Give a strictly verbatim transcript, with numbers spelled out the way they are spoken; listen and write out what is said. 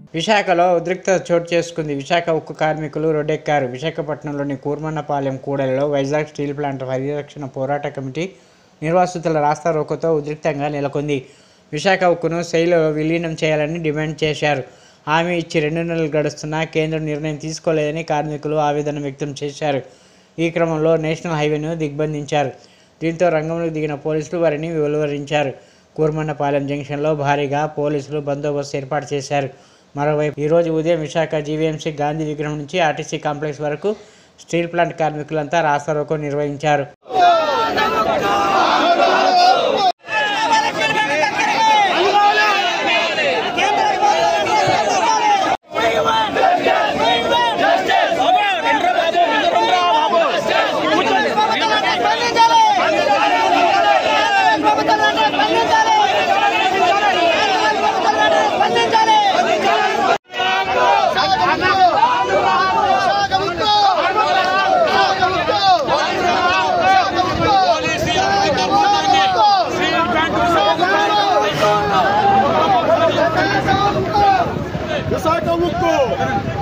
విశాఖలో ఉద్రిక్తత చోటు చేసుకుంది. విశాఖ ఉక్కు కార్మికులు రోడ్డెక్కారు. విశాఖపట్నంలోని కూర్మన్నపాలెం కూడలిలో వైజాగ్ స్టీల్ ప్లాంట్ పరిరక్షణ పోరాట కమిటీ నిర్వాసితుల రాస్తా రోకోతో ఉద్రిక్తంగా నెలకొంది. విశాఖ ఉక్కును సెయిల్లో విలీనం చేయాలని డిమాండ్ చేశారు. హామీ ఇచ్చి రెండు నెలలు గడుస్తున్నా కేంద్రం నిర్ణయం తీసుకోలేదని కార్మికులు ఆవేదన వ్యక్తం చేశారు. ఈ క్రమంలో నేషనల్ హైవేను దిగ్బంధించారు. దీంతో రంగంలోకి దిగిన పోలీసులు వారిని వెలువరించారు. కూర్మన్నపాలెం జంక్షన్లో భారీగా పోలీసులు బందోబస్తు ఏర్పాటు చేశారు. మరోవైపు ఈరోజు ఉదయం విశాఖ జీవీఎంసీ గాంధీ విగ్రహం నుంచి ఆర్టీసీ కాంప్లెక్స్ వరకు స్టీల్ ప్లాంట్ కార్మికులంతా రాస్తారోకో నిర్వహించారు. Visaca Ucco!